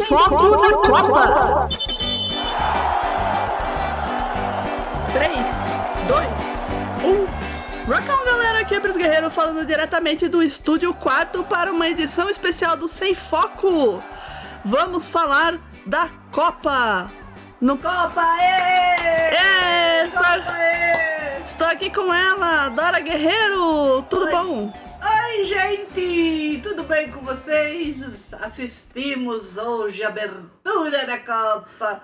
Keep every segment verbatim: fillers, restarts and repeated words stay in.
foco na Copa! três, dois, um. Rock on, galera! Aqui é Pris Guerreiro falando diretamente do Estúdio Quarto para uma edição especial do Sem Foco. Vamos falar da Copa! No... Copa, ê! É, estou... Copa, ê! estou aqui com ela, Dora Guerreiro! Tudo Oi. bom? Oi, gente! Tudo bem com vocês? Assistimos hoje a abertura da Copa.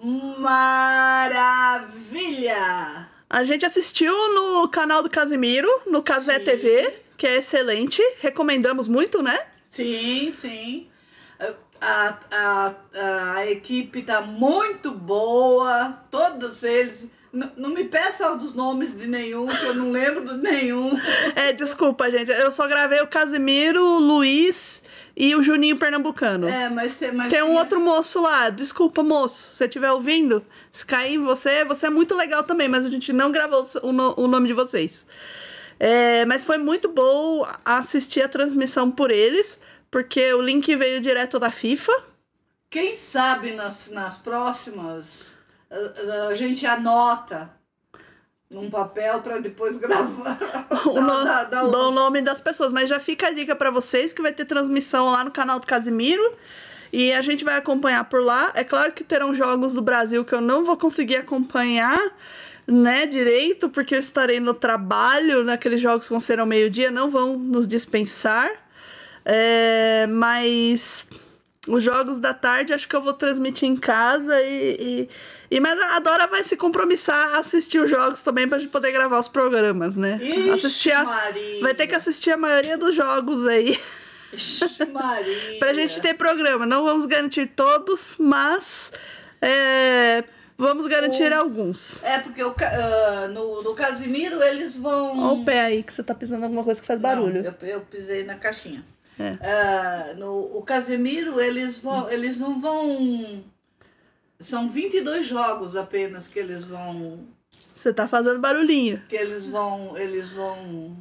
Maravilha! A gente assistiu no canal do Casimiro, no Casé Sim. T V, que é excelente. Recomendamos muito, né? Sim, sim. A, a, a, a equipe tá muito boa, todos eles. N- não me peça os nomes de nenhum, que eu não lembro de nenhum. É, desculpa, gente. Eu só gravei o Casimiro, o Luiz e o Juninho Pernambucano. É, mas, mas Tem um tinha- outro moço lá. Desculpa, moço. Se você estiver ouvindo, se cair em você, você é muito legal também, mas a gente não gravou o, no- o nome de vocês. É, mas foi muito bom assistir a transmissão por eles, porque o link veio direto da FIFA. Quem sabe nas, nas próximas a, a gente anota num papel para depois gravar. O, no- Dá- dá dá o os- nome das pessoas, mas já fica a dica pra vocês que vai ter transmissão lá no canal do Casimiro e a gente vai acompanhar por lá. É claro que terão jogos do Brasil que eu não vou conseguir acompanhar, né, direito, porque eu estarei no trabalho, naqueles jogos que vão ser ao meio-dia, não vão nos dispensar. É, mas os jogos da tarde acho que eu vou transmitir em casa e, e, e mas a Dora vai se compromissar a assistir os jogos também pra gente poder gravar os programas, né? Ixi, assistir a, Maria. vai ter que assistir a maioria dos jogos aí Ixi, Maria. pra gente ter programa. Não vamos garantir todos, mas é, vamos garantir O- alguns. É porque o, ca- ah, no, no Casimiro eles vão. Olha o pé aí que você tá pisando em alguma coisa que faz barulho. Não, eu, eu pisei na caixinha. É. Ah, no o Casemiro, eles, vão, eles não vão. São vinte e dois jogos apenas que eles vão. Você tá fazendo barulhinho. Que eles vão. Eles vão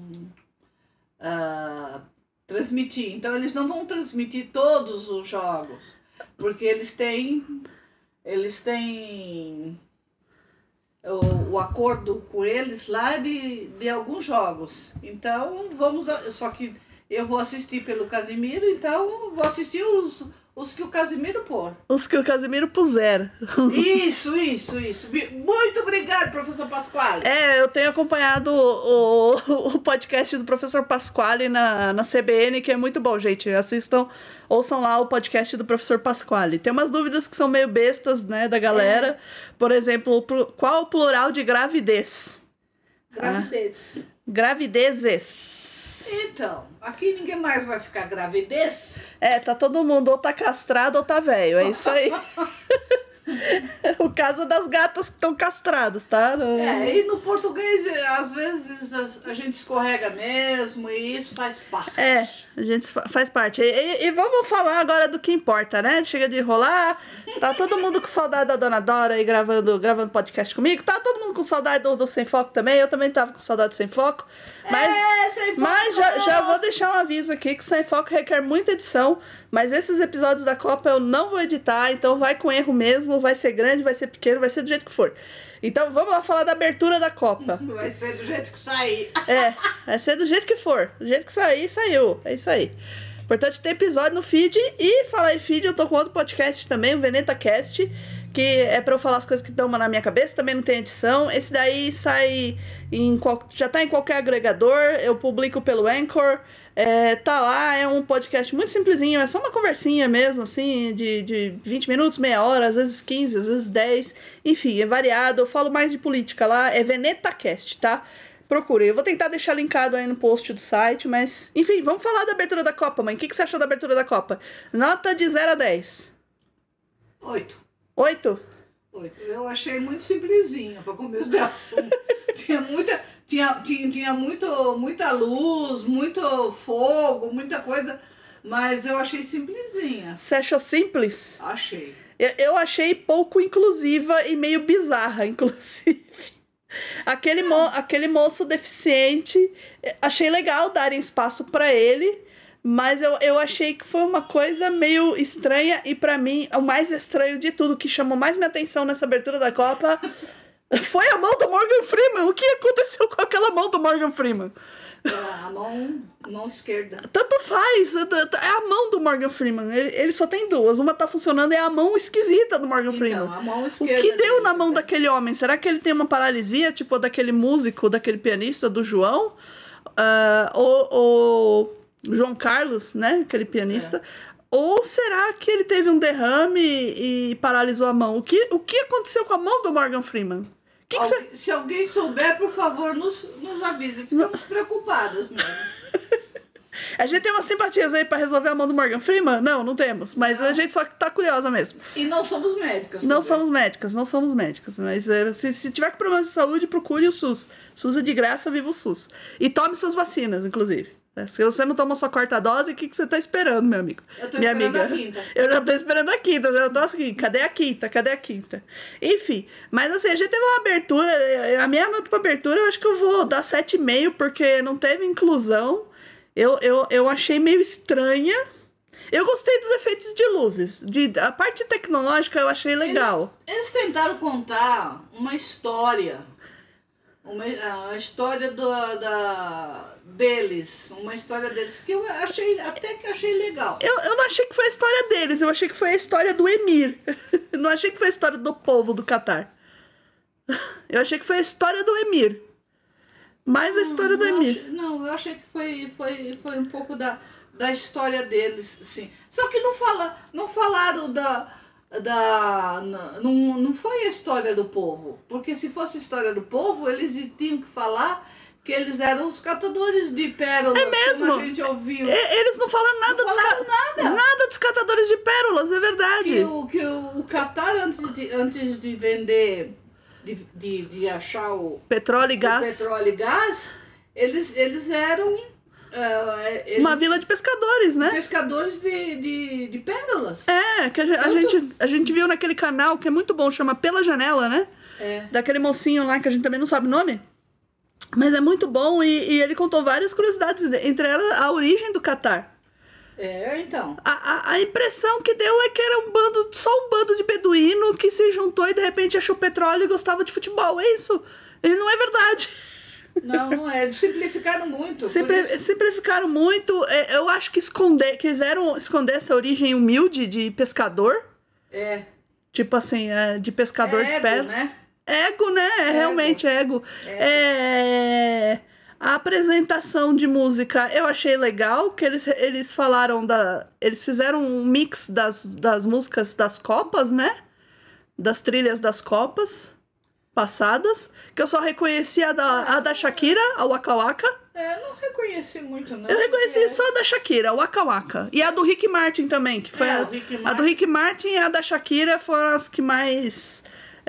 ah, transmitir. Então eles não vão transmitir todos os jogos. Porque eles têm. Eles têm. O, o acordo com eles lá de, de alguns jogos. Então vamos. a- Só que eu vou assistir pelo Casimiro, então vou assistir os, os que o Casimiro pôr. Os que o Casimiro puseram. Isso, isso, isso. Muito obrigado, professor Pasquale. É, eu tenho acompanhado o, o, o podcast do professor Pasquale na, na C B N, que é muito bom, gente. Assistam, ouçam lá o podcast do professor Pasquale. Tem umas dúvidas que são meio bestas, né, da galera. Por exemplo, o plu- qual o plural de gravidez? Gravidez. Gravidezes. Então, aqui ninguém mais vai ficar gravidez. É, tá todo mundo ou tá castrado ou tá velho, é isso aí. O caso das gatas que estão castradas, tá? É, e no português, às vezes, a, a gente escorrega mesmo e isso faz parte. É, a gente fa- faz parte. E, e- e vamos falar agora do que importa, né? Chega de enrolar. Tá todo mundo com saudade da Dona Dora aí gravando, gravando podcast comigo. Tá todo mundo com saudade do, do Sem Foco também. Eu também tava com saudade do Sem Foco. Mas, É, Sem Foco! mas já, já vou deixar um aviso aqui que o Sem Foco requer muita edição. Mas esses episódios da Copa eu não vou editar. Então vai com erro mesmo. Vai ser grande, vai ser pequeno, vai ser do jeito que for. Então vamos lá falar da abertura da Copa. Vai ser do jeito que sair. É, vai ser do jeito que for. Do jeito que sair, saiu. É isso aí. Importante ter episódio no feed. E falar em feed, eu tô com outro podcast também, o Veneta Cast, que é pra eu falar as coisas que estão na minha cabeça, também não tem edição. Esse daí sai em qual, já tá em qualquer agregador, eu publico pelo Anchor. É, tá lá, é um podcast muito simplesinho, é só uma conversinha mesmo, assim, de, de vinte minutos, meia hora, às vezes quinze, às vezes dez. Enfim, é variado, eu falo mais de política lá, é Veneta Cast, tá? Procure. Eu vou tentar deixar linkado aí no post do site, mas... Enfim, vamos falar da abertura da Copa, mãe. O que, que você achou da abertura da Copa? Nota de zero a dez. Oito. oito? Oito. Eu achei muito simplesinha para começo de assunto. tinha muita, tinha, tinha, tinha muito, muita luz, muito fogo, muita coisa, mas eu achei simplesinha. Você achou simples? Achei. Eu, eu achei pouco inclusiva e meio bizarra, inclusive. Aquele, mo aquele moço deficiente, achei legal darem espaço pra ele, Mas eu, eu achei que foi uma coisa meio estranha. E pra mim, o mais estranho de tudo, que chamou mais minha atenção nessa abertura da Copa, foi a mão do Morgan Freeman. O que aconteceu com aquela mão do Morgan Freeman? É, a mão, mão esquerda. Tanto faz. É a mão do Morgan Freeman. Ele, ele só tem duas. Uma tá funcionando, é a mão esquisita do Morgan Então, Freeman. a mão O esquerda que deu dele, na mão né? daquele homem? Será que ele tem uma paralisia, tipo daquele músico, daquele pianista, do João? Uh, ou, ou João Carlos, né? Aquele pianista. É. Ou será que ele teve um derrame e, e paralisou a mão? O que, o que aconteceu com a mão do Morgan Freeman? Que que Algu cê... Se alguém souber, por favor, nos, nos avise. Ficamos preocupadas mesmo. A gente tem umas simpatias aí pra resolver a mão do Morgan Freeman? Não, não temos. Mas não. A gente só tá curiosa mesmo. E não somos médicas. Não também. somos médicas, não somos médicas. Mas é, se, se tiver com problemas de saúde, procure o SUS. SUS é de graça, viva o SUS. E tome suas vacinas, inclusive. Se você não tomou sua quarta dose, o que, que você tá esperando, meu amigo? Eu tô Minha esperando amiga. a quinta. Eu já tô esperando a quinta, eu já tô assim, cadê a quinta? Cadê a quinta? Enfim, mas assim, a gente teve uma abertura, a minha nota pra abertura eu acho que eu vou dar sete vírgula cinco, porque não teve inclusão. Eu, eu, eu achei meio estranha. Eu gostei dos efeitos de luzes. De, a parte tecnológica eu achei legal. Eles, eles tentaram contar uma história. Uma, a história do, da, deles. Uma história deles que eu achei, até que achei legal. Eu, eu não achei que foi a história deles, eu achei que foi a história do Emir. Não achei que foi a história do povo do Catar. Eu achei que foi a história do Emir. Mais a história do Emir. Achei, não, eu achei que foi, foi, foi um pouco da, da história deles, sim. Só que não, fala, não falaram da... da não, não foi a história do povo. Porque se fosse a história do povo, eles tinham que falar que eles eram os catadores de pérolas. É mesmo? Como a gente ouviu. E, eles não falam nada não dos falaram nada. nada dos catadores de pérolas, é verdade. Que o, que o, o Catar, antes de, antes de vender... De, de, de achar o petróleo e o gás. petróleo e gás, eles, eles eram uh, eles, uma vila de pescadores, né? Pescadores de, de, de pérolas. É, que a, a, gente, a gente viu naquele canal que é muito bom, chama Pela Janela, né? É. Daquele mocinho lá que a gente também não sabe o nome. Mas é muito bom e, e ele contou várias curiosidades, entre elas a origem do Catar. É, então. A, a, a impressão que deu é que era um bando, só um bando de beduíno que se juntou e de repente achou petróleo e gostava de futebol. É isso. E não é verdade. Não, não é. Eles simplificaram muito. Simpli, simplificaram muito. Eu acho que esconder, quiseram esconder essa origem humilde de pescador. É. Tipo assim, de pescador é de ego, pé. Né? Ego, né? É ego. Realmente ego. ego. É... A apresentação de música eu achei legal, que eles, eles falaram da... Eles fizeram um mix das, das músicas das Copas, né? Das trilhas das Copas passadas, que eu só reconheci a da, a da Shakira, a Waka Waka. É, não reconheci muito, não. Eu reconheci porque... só a da Shakira, a Waka Waka. E a do Rick Martin também, que foi é, a, a do Rick Martin e a da Shakira foram as que mais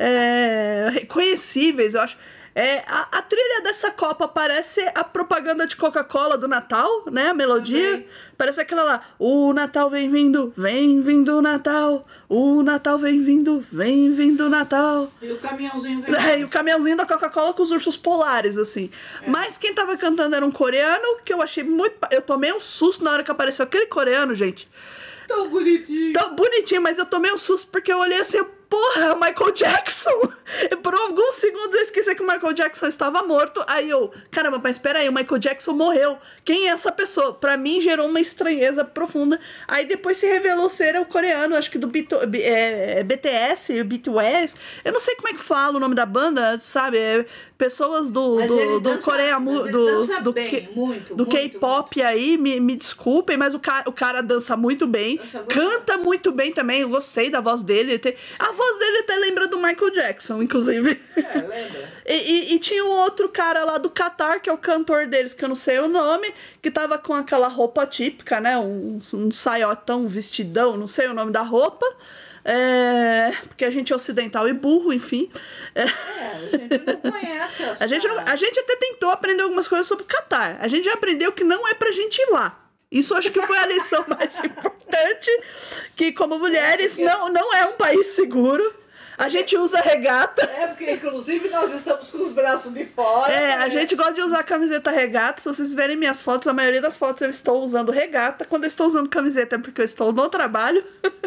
é, reconhecíveis, eu acho. É, a, a trilha dessa Copa parece a propaganda de Coca-Cola do Natal, né? A melodia. Também. Parece aquela lá. O Natal vem vindo, vem vindo o Natal. O Natal vem vindo, vem vindo o Natal. E o caminhãozinho vem. É, e o caminhãozinho da Coca-Cola com os ursos polares, assim. É. Mas quem tava cantando era um coreano, que eu achei muito... Eu tomei um susto na hora que apareceu aquele coreano, gente. Tão bonitinho. Tão bonitinho, mas eu tomei um susto porque eu olhei assim... Porra, Michael Jackson! E por alguns segundos eu esqueci que o Michael Jackson estava morto. Aí eu, caramba, mas espera aí, o Michael Jackson morreu. Quem é essa pessoa? Pra mim gerou uma estranheza profunda. Aí depois se revelou ser o coreano, acho que do B T, é, B T S, B T S. Eu não sei como é que fala o nome da banda, sabe? É pessoas do, do, do dança, Coreia, do, do, bem, muito, do K-pop aí, me, me desculpem, mas o cara, o cara dança muito bem, dança muito canta bem. muito bem também. Eu gostei da voz dele. A voz dele até lembra do Michael Jackson, inclusive. É, lembra. e, e, e tinha um outro cara lá do Catar, que é o cantor deles, que eu não sei o nome, que tava com aquela roupa típica, né? Um, um saiotão, um vestidão, não sei o nome da roupa. É, porque a gente é ocidental e burro, enfim. É, a gente não conhece. a, gente não, a gente até tentou aprender algumas coisas sobre o Catar. A gente já aprendeu que não é pra gente ir lá. Isso acho que foi a lição mais importante, que como mulheres é porque... não, não é um país seguro. A gente usa regata. É, porque inclusive nós estamos com os braços de fora. É, né? a gente gosta de usar camiseta regata. Se vocês verem minhas fotos, a maioria das fotos eu estou usando regata. Quando eu estou usando camiseta é porque eu estou no trabalho.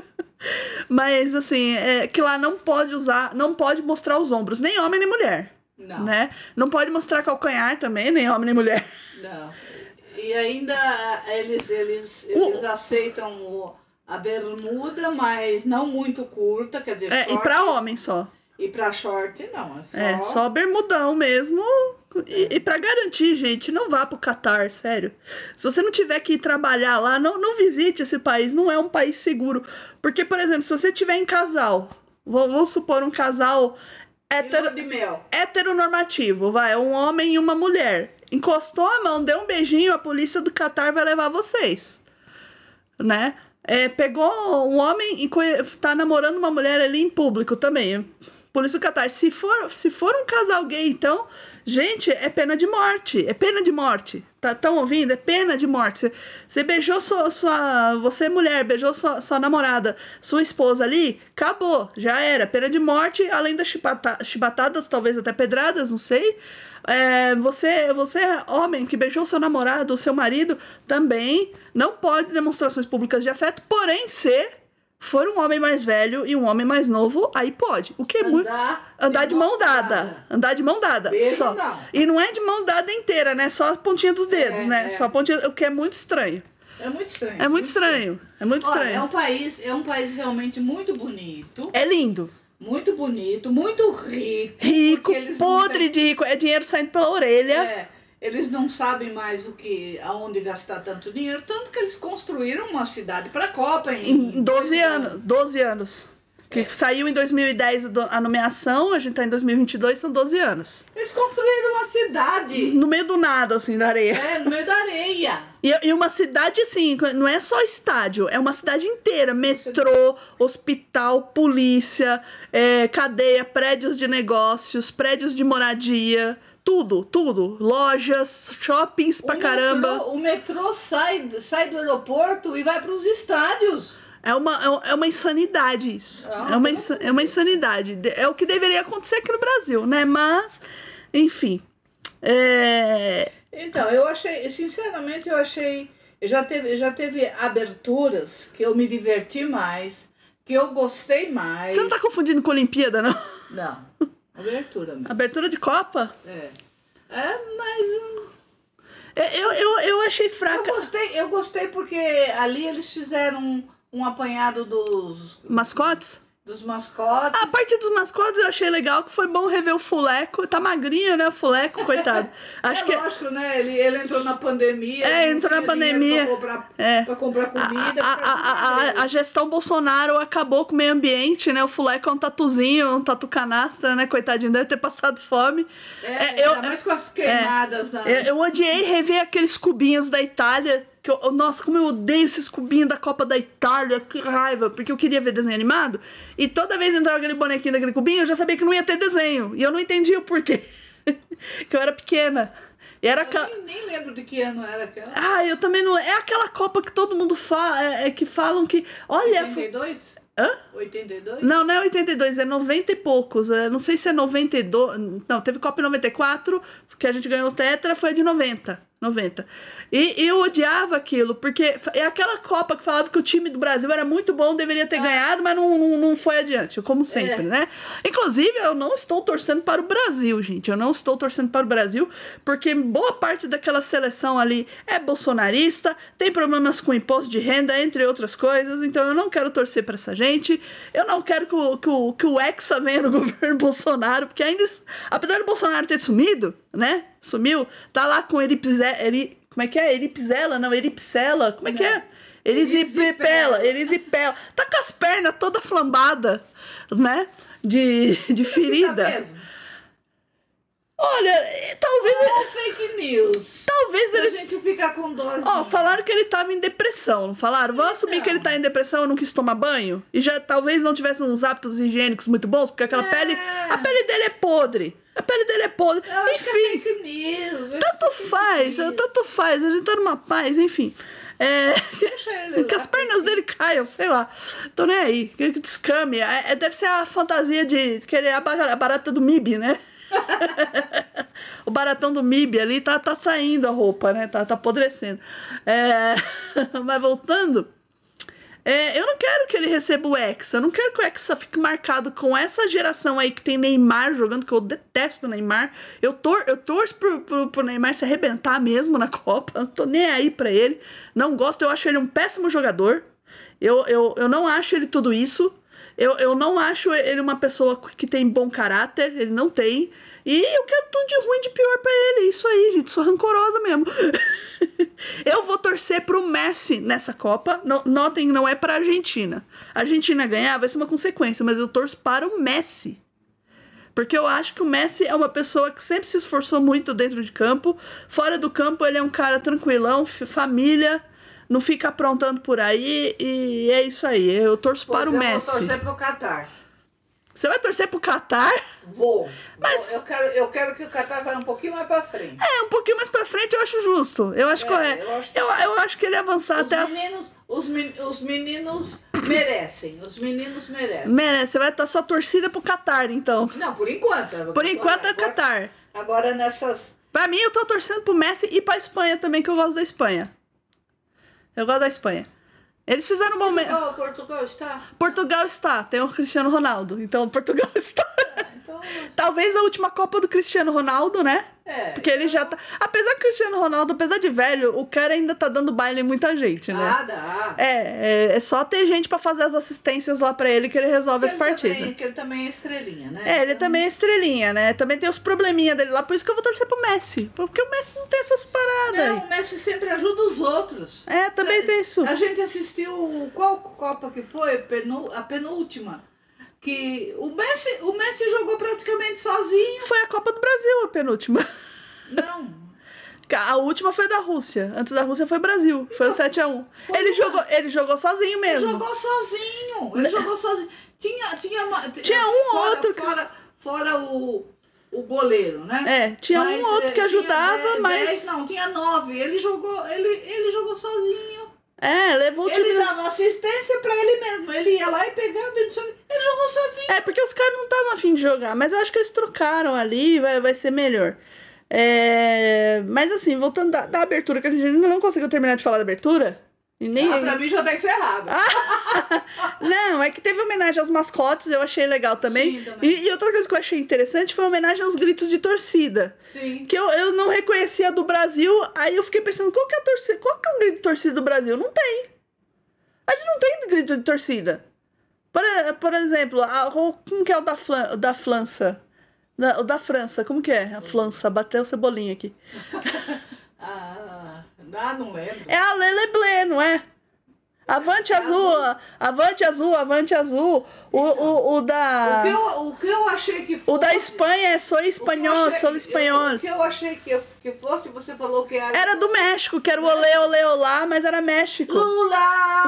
Mas, assim, é que lá não pode usar, não pode mostrar os ombros, nem homem nem mulher. Não. Né? Não pode mostrar calcanhar também, nem homem nem mulher. Não. E ainda eles, eles, eles O- aceitam o- a bermuda, mas não muito curta, quer dizer, É, short. e pra homem só. E pra short, não. É só, É, só bermudão mesmo. E, e pra garantir, gente, não vá pro Catar, sério. Se você não tiver que ir trabalhar lá, não, não visite esse país. Não é um país seguro. Porque, por exemplo, se você tiver em casal, vou- vamos supor um casal E hétero, lua de mel. heteronormativo, vai, um homem e uma mulher. Encostou a mão, deu um beijinho, a polícia do Catar vai levar vocês. Né? É, pegou um homem e conhe- tá namorando uma mulher ali em público também. Polícia do Catar. Se for, se for um casal gay, então, gente, é pena de morte. É pena de morte. Tá, tão ouvindo? É pena de morte. Você, você beijou sua, sua. Você, mulher, beijou sua, sua namorada, sua esposa ali, acabou. Já era. Pena de morte, além das chibata, chibatadas, talvez até pedradas, não sei. É, você, você, homem, que beijou seu namorado, o seu marido, também não pode demonstrações públicas de afeto, porém, se for um homem mais velho e um homem mais novo, aí pode. O que é muito. Andar, Andar de mão dada. Andar de mão dada. Beijo, só. não. E não é de mão dada inteira, né? Só a pontinha dos dedos, É, né? é. Só a pontinha. O que é muito estranho. É muito estranho. É muito estranho. É muito Olha, estranho. é um país, é um país realmente muito bonito. É lindo. Muito bonito, muito rico. Rico, porque eles não podre têm- de rico. É dinheiro saindo pela orelha. É, eles não sabem mais o que, aonde gastar tanto dinheiro, tanto que eles construíram uma cidade para a Copa em, Em doze anos. doze anos. Que É. saiu em dois mil e dez do- a nomeação, a gente tá em dois mil e vinte e dois, são doze anos. Eles construíram uma cidade. No meio do nada, assim, da areia. É, no meio da areia. E, e uma cidade, assim, não é só estádio, é uma cidade inteira. Metrô, hospital, polícia, é, cadeia, prédios de negócios, prédios de moradia, tudo, tudo. Lojas, shoppings pra o caramba. Metrô, o metrô sai, sai do aeroporto e vai para os estádios. É uma, é um- é uma insanidade isso. Ah, É uma, insa- é uma insanidade. De- É o que deveria acontecer aqui no Brasil, né? Mas, enfim. É... Então, eu achei, sinceramente, eu achei. Já teve, já teve aberturas que eu me diverti mais, que eu gostei mais. Você não tá confundindo com Olimpíada, não? Não, abertura mesmo. Abertura de Copa? É. É, mas. hum, É, Eu, eu, eu achei Eu fraca. gostei, eu gostei porque ali eles fizeram um, um apanhado dos, Mascotes? dos mascotes. A parte dos mascotes eu achei legal, que foi bom rever o Fuleco. Tá magrinho, né, o Fuleco, coitado. Acho é que lógico, né? Ele, ele entrou na pandemia. É, não entrou na tinha dinheiro pandemia. Pra comprar, É. pra comprar comida. a, pra a, a, comer. a, a gestão Bolsonaro acabou com o meio ambiente, né? O Fuleco é um tatuzinho, um tatu canastra, né? Coitadinho, deve ter passado fome. É, É, eu- ainda mais com as queimadas. na- Eu, eu odiei rever aqueles cubinhos da Itália. Que eu, nossa, como eu odeio esses cubinhos da Copa da Itália. Que raiva. Porque eu queria ver desenho animado. E toda vez entrava aquele bonequinho daquele cubinho, eu já sabia que não ia ter desenho. E eu não entendia o porquê. Que eu era pequena. E era Eu aquela... nem, nem lembro de que ano era aquela. Ah, eu também não... É aquela Copa que todo mundo fala... É, é que falam que... Olha... oitenta e dois? Hã? oitenta e dois? Não, não é oitenta e dois, é noventa e poucos. É, não sei se é noventa e dois. Não, teve Copa em noventa e quatro, que a gente ganhou o Tetra, foi de noventa. noventa. E, e eu odiava aquilo, porque é aquela Copa que falava que o time do Brasil era muito bom, deveria ter ganhado, mas não, não, não foi adiante, como sempre, É. né? Inclusive, eu não estou torcendo para o Brasil, gente. Eu não estou torcendo para o Brasil, porque boa parte daquela seleção ali é bolsonarista, tem problemas com imposto de renda, entre outras coisas, então eu não quero torcer para essa gente. Eu não quero que o, que o, que o Hexa venha no governo Bolsonaro, porque ainda, apesar do Bolsonaro ter sumido, né? Sumiu, tá lá com Eripzela, Eri, como é que é? Eripzela, não, Eripsela, como é que é? Erisipela, Erisipela. Tá com as pernas toda flambada, né? De, de Tá ferida. mesmo? Olha, eh, talvez, Ou fake news. talvez A ele... gente fica com dose. Ó, falaram que ele tava em depressão, não falaram? Vamos assumir Então. que ele tá em depressão e não quis tomar banho? E já talvez não tivesse uns hábitos higiênicos muito bons, porque aquela É. pele... A pele dele é podre. A pele dele é podre. Eu acho que é Enfim, fake news. Eu tanto acho que é faz, fake news. tanto faz. A gente tá numa paz, enfim. É, Deixa ele que lá. as pernas dele caiam, sei lá. Tô nem aí. Que que descame. É, é- deve ser a fantasia de querer a ba- a barata do M I B, né? O baratão do M I B ali tá, tá saindo a roupa, né? Tá, tá apodrecendo. É, mas voltando, é, eu não quero que ele receba o Hexa. Eu não quero que o Hexa fique marcado com essa geração aí que tem Neymar jogando, que eu detesto o Neymar. Eu, tor eu torço pro, pro, pro Neymar se arrebentar mesmo na Copa. Não tô nem aí pra ele. Não gosto, eu acho ele um péssimo jogador. Eu, eu, eu não acho ele tudo isso. Eu, eu não acho ele uma pessoa que tem bom caráter, ele não tem. E eu quero tudo de ruim, de pior pra ele. Isso aí, gente, sou rancorosa mesmo. Eu vou torcer pro Messi nessa Copa. No- Notem, não é pra Argentina. A Argentina ganhar vai ser uma consequência, mas eu torço para o Messi. Porque eu acho que o Messi é uma pessoa que sempre se esforçou muito dentro de campo. Fora do campo, ele é um cara tranquilão, f- família, não fica aprontando por aí. E é isso aí. Eu torço Pois para o eu Messi. vou torcer pro Catar. Você vai torcer pro Catar? Vou. Mas- Eu quero, eu quero que o Catar vá um pouquinho mais pra frente. É, um pouquinho mais pra frente eu acho justo. Eu acho É, correto. eu acho que- Eu, eu acho que ele avançar Os até a... meninos, os, men- os meninos merecem. Os meninos merecem. Merece, você vai estar só torcida pro Qatar, então. Não, por enquanto. Por enquanto é Agora- Qatar. Agora nessas. Pra mim, eu tô torcendo pro Messi e pra Espanha também, que eu gosto da Espanha. Eu gosto da Espanha. Eles fizeram um bom... me- Portugal, Portugal está. Portugal está, tem o Cristiano Ronaldo. Então, Portugal está. Então, Talvez a última Copa do Cristiano Ronaldo, né? é. Porque ele já tá... Apesar que o Cristiano Ronaldo, apesar de velho, o cara ainda tá dando baile em muita gente, né? Ah, dá. É, é, é só ter gente pra fazer as assistências lá pra ele que ele resolve as Ele partidas. também- que ele também é estrelinha, né? É, ele Então, também é estrelinha, né? Também tem os probleminha dele lá, por isso que eu vou torcer pro Messi. Porque o Messi não tem essas paradas Não, aí. o Messi sempre ajuda os outros. É, também tem isso. A gente assistiu qual Copa que foi? Penu- a penúltima. Que o Messi, o Messi jogou praticamente sozinho. Foi a Copa do Brasil, a penúltima. Não. A última foi da Rússia. Antes da Rússia foi Brasil. Foi o sete a um. Foi Ele uma- jogou, ele jogou sozinho Ele mesmo. jogou sozinho. Ele jogou sozinho. Tinha, tinha, uma- Tinha um ou fora, outro que- Fora, fora o, o goleiro, né? É, tinha um ou outro eh, que tinha ajudava, dez, mas- dez, não, tinha nove. Ele jogou, ele, ele jogou sozinho. É, levou o time. Ele dava assistência pra ele mesmo. Ele ia lá e pegava. Ele só- ele jogou sozinho. É, porque os caras não estavam afim de jogar, mas eu acho que eles trocaram ali e vai, vai ser melhor. É, mas assim, voltando da, da abertura, que a gente ainda não conseguiu terminar de falar da abertura. E nem... Ah, pra mim já tá encerrado. Não, é que teve homenagem aos mascotes, eu achei legal também. Sim, também. E, e outra coisa que eu achei interessante foi a homenagem aos gritos de torcida. Sim. Que eu, eu não reconhecia do Brasil, aí eu fiquei pensando, qual que é a torcida? Qual que é o grito de torcida do Brasil? Não tem. A gente não tem grito de torcida. Por, por exemplo, a, o- como que é o da, Flan, o da França? Da- o da França, como que é? A França, bateu o cebolinha aqui. Ah, ah, não lembro. É a Leleblé, não é? Avante É azul, avante azul, avante azul. O, o, o O da. que, eu, o que eu achei que fosse... O da Espanha é sou o que eu espanhol, achei- sou eu- espanhol. O que eu achei que, que fosse, você falou que era... Era do México, que era o olê, olê, olá, mas era México. Lula!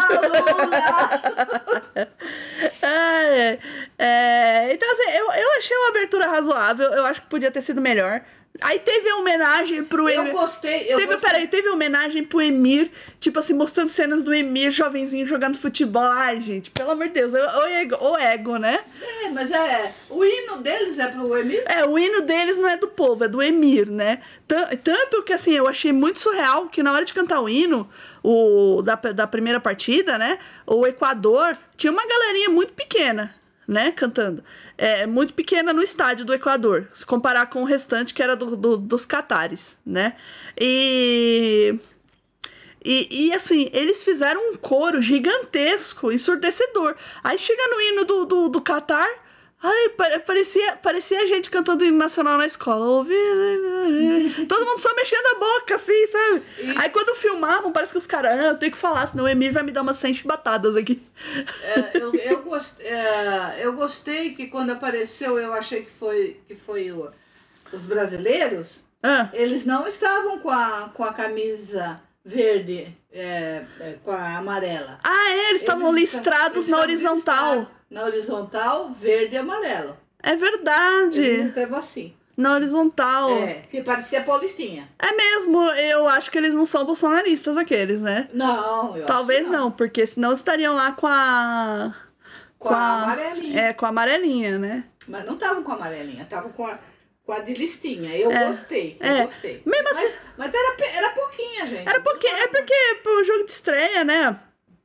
Lula! É, é, então, assim, eu, eu achei uma abertura razoável. Eu acho que podia ter sido melhor. Aí teve a homenagem pro Eu Emir. gostei, eu Teve, gostei. peraí, teve homenagem pro Emir, tipo assim, mostrando cenas do Emir, jovenzinho, jogando futebol. Ai, gente, pelo amor de Deus, o, o, ego, o ego, né? É, mas é... O hino deles é pro Emir? É, o hino deles não é do povo, é do Emir, né? Tan- Tanto que, assim, eu achei muito surreal que na hora de cantar o hino, o, da, da primeira partida, né? O Equador tinha uma galerinha muito pequena, né? Cantando. É, muito pequena no estádio do Equador, se comparar com o restante que era do, do- dos catares, né? E... E, e assim, eles fizeram um coro gigantesco, ensurdecedor. Aí chega no hino do, do, do Catar, ai, pare- parecia, parecia a gente cantando hino nacional na escola. Ouvi, todo mundo só mexendo a boca, assim, sabe? E- Aí quando filmavam, parece que os caras, ah, eu tenho que falar, senão o Emir vai me dar umas cem chibatadas aqui. É, eu, eu, gost, é, eu gostei que quando apareceu, eu achei que foi, que foi o- os brasileiros, Ah, eles não estavam com a, com a camisa verde, é, é, com a amarela. ah é, eles estavam Eles listrados estavam- na eles horizontal. estavam Na horizontal, verde e amarelo. É verdade. Eles estavam assim. Na horizontal. É, que parecia Paulistinha. É mesmo, eu acho que eles não são bolsonaristas aqueles, né? Não, eu Talvez acho que não. não, porque senão estariam lá com a... Com a amarelinha. É, com a amarelinha, né? Mas não estavam com a amarelinha, estavam com a, com a de listinha. Eu É, gostei, eu é. gostei. Mesmo mas assim- mas era, pe- era pouquinha, gente. Era porque, Não é porque o jogo de estreia, né?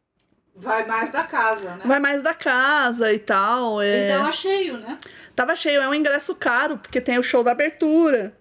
Vai mais da casa, né? Vai mais da casa e tal. É... Então é cheio, né? Tava cheio, é um ingresso caro, porque tem o show da abertura,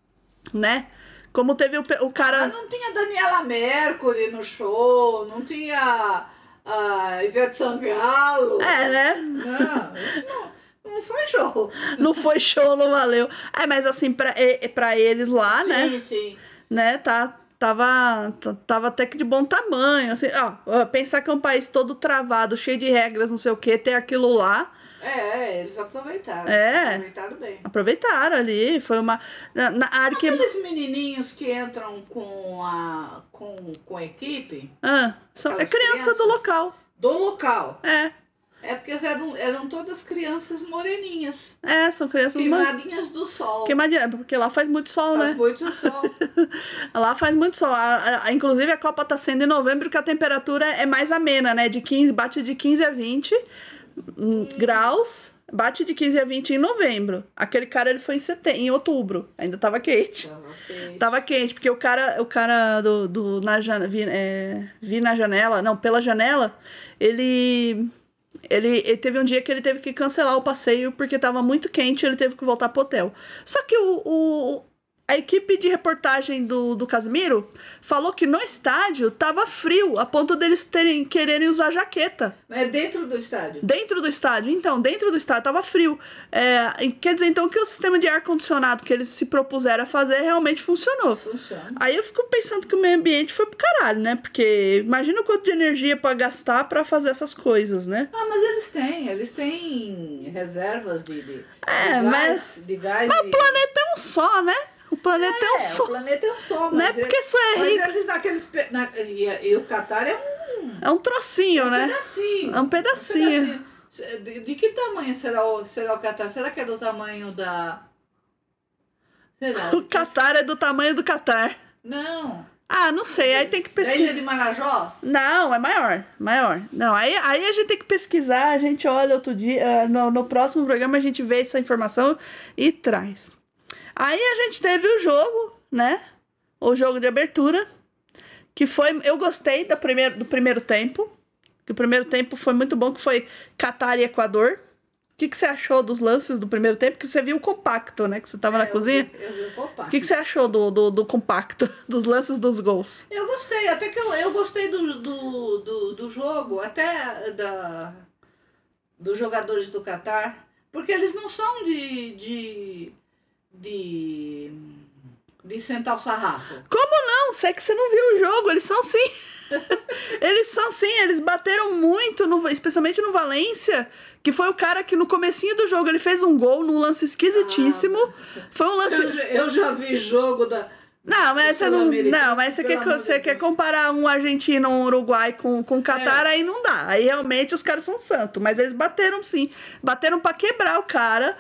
né? Como teve o, pe- o cara... Mas não tinha Daniela Mercury no show, não tinha a Ivete Sangalo. É, né? Não, isso não, não foi show. Não foi show, não valeu. É, mas assim, pra, e- pra eles lá, né? Sim, sim. né, tá, tava, t- tava até que de bom tamanho, assim, ó, ó, pensar que é um país todo travado, cheio de regras, não sei o que, ter aquilo lá, É, é, eles aproveitaram. É. Aproveitaram bem. aproveitaram ali, foi uma, na, na arque... Aqueles menininhos que entram com a, com, com a equipe ah, são, é aquelas criança do crianças. local, do local, é, é porque eram, eram todas crianças moreninhas, é, são crianças, ma- queimadinhas do sol. queimadinha, porque lá faz muito sol, Faz né, muito sol. lá faz muito sol, a, a- a- inclusive a Copa tá sendo em novembro, que a temperatura é mais amena, né, de quinze, bate de quinze a vinte hum, graus, bate de quinze a vinte em novembro, aquele cara ele foi em setembro, em outubro, ainda tava quente. Ok. Tava quente, porque o cara, o cara do, do na janela, vi, é, vi na janela, não, pela janela, ele, ele, ele teve um dia que ele teve que cancelar o passeio porque tava muito quente, ele teve que voltar pro hotel. Só que o, o, a equipe de reportagem do, do Casimiro falou que no estádio tava frio, a ponto deles terem, quererem usar jaqueta. Mas dentro do estádio. Dentro do estádio, então, dentro do estádio tava frio. É, e quer dizer, então, que o sistema de ar-condicionado que eles se propuseram a fazer realmente funcionou. Funciona. Aí eu fico pensando que o meio ambiente foi pro caralho, né? Porque imagina o quanto de energia pra gastar pra fazer essas coisas, né? Ah, mas eles têm, eles têm reservas de, de, É, de mas- gás, de gás Mas e- o planeta é um só, né? O planeta é, um É, só. o planeta é um só, mas Não é ele- porque só é mas rico. eles naqueles pe- na, e, e o Catar é um, É um trocinho, um né? pedacinho. É um pedacinho. De, de que tamanho será o, será o Catar? Será que é do tamanho da... Será? O Catar é do tamanho do Catar. Não. Ah, não sei. Aí tem que Da ilha pesquisar. de Marajó? Não, é maior, maior. Não, aí, aí a gente tem que pesquisar, a gente olha outro dia, ah, no, no próximo programa a gente vê essa informação e traz. Aí a gente teve o jogo, né? O jogo de abertura, que foi, eu gostei do primeiro, do primeiro tempo, que o primeiro tempo foi muito bom, que foi Catar e Equador. O que, que você achou dos lances do primeiro tempo? Que você viu o compacto, né? Que você tava na É, cozinha. Eu, vi- eu vi o compacto. O que, que você achou do, do, do compacto, dos lances dos gols? Eu gostei, até que eu, eu gostei do, do, do, do jogo, até da, dos jogadores do Catar, porque eles não são de, de, de, de sentar o sarrafo. Como não? Sei que você não viu o jogo, eles são sim. Eles são sim, eles bateram muito, no, especialmente no Valência, que foi o cara que no comecinho do jogo ele fez um gol num lance esquisitíssimo. Foi um lance... Eu, já- eu já vi jogo da... Não, mas você não, Sul-Americano, não, mas você, pelo quer, amor de você quer Deus. comparar um argentino ou um uruguai com, com Catar, É. aí não dá. Aí realmente os caras são santos. Mas eles bateram sim. Bateram pra quebrar o cara.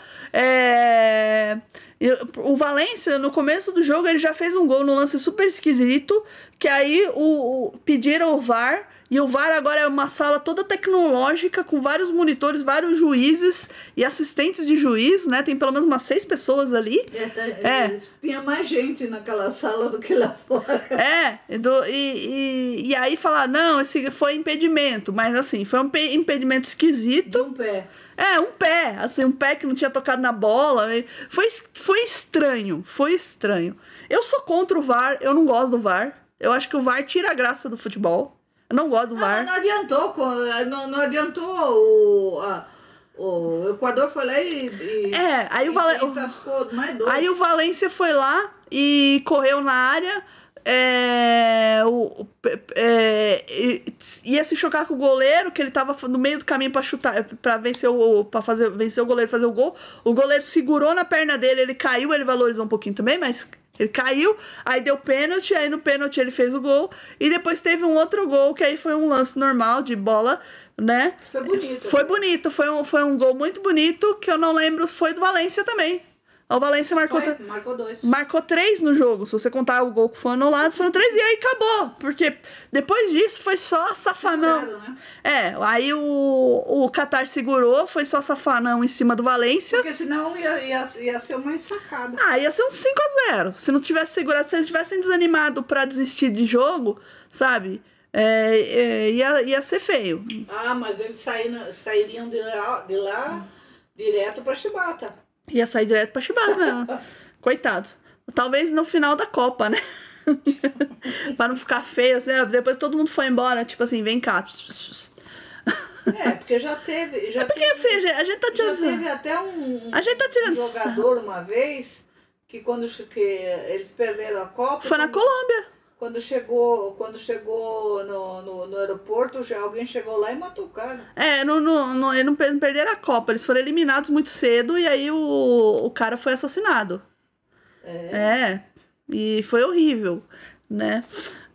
É... e O Valência, no começo do jogo, ele já fez um gol no lance super esquisito. Que aí o, o- pediram o V A R. E o V A R agora é uma sala toda tecnológica, com vários monitores, vários juízes e assistentes de juiz, né? Tem pelo menos umas seis pessoas ali. É, É. Tinha mais gente naquela sala do que lá fora. É, e, do, e, e, e aí falar, não, esse foi impedimento, mas assim, foi um pe- impedimento De esquisito. um pé. É, um pé, assim, um pé que não tinha tocado na bola. e Foi, foi estranho, foi estranho. Eu sou contra o V A R, eu não gosto do V A R. Eu acho que o V A R tira a graça do futebol. Eu não gosto do V A Ah, R. não adiantou, co- não, não adiantou o, a- o Equador foi lá e, e, É, aí o e, Vale- e tascou mais dois. Aí o Valência foi lá e correu na área. É, o, o- é, e- ia se chocar com o goleiro, que ele tava no meio do caminho pra chutar, pra vencer o, pra fazer, vencer o goleiro e fazer o gol. O goleiro segurou na perna dele, ele caiu, ele valorizou um pouquinho também, mas ele caiu, aí deu pênalti, aí no pênalti ele fez o gol, e depois teve um outro gol, que aí foi um lance normal de bola, né? Foi bonito. Foi bonito, foi um, foi um gol muito bonito, que eu não lembro, foi do Valência também. O Valência marcou, Foi, t- marcou dois. marcou três no jogo. Se você contar o gol que foi anulado, foram três e aí acabou. Porque depois disso foi só safanão. Segurado, né? É, aí o, o Qatar segurou, foi só safanão em cima do Valência. Porque senão ia, ia, ia ser uma ensacada. Ah, ia ser um cinco a zero. Se não tivesse segurado, se eles tivessem desanimado pra desistir de jogo, sabe? É, é, ia, ia ser feio. Ah, mas eles saíram, sairiam de lá, de lá direto pra Chibata. Ia sair direto pra Chibata mesmo. Coitados. Talvez no final da Copa, né? Pra não ficar feio, assim, depois todo mundo foi embora, tipo assim, vem cá. É, porque já teve. Já É porque teve, assim, a gente, a gente tá já tirando. teve até um, A gente tá tirando. um jogador uma vez que quando che- que eles perderam a Copa. Foi na quando, Colômbia. quando chegou, quando chegou no, no, no aeroporto, já alguém chegou lá e matou o cara. É, não, não, não, eles não per- perderam a Copa, eles foram eliminados muito cedo e aí o, o cara foi assassinado. É. É, e foi horrível, né?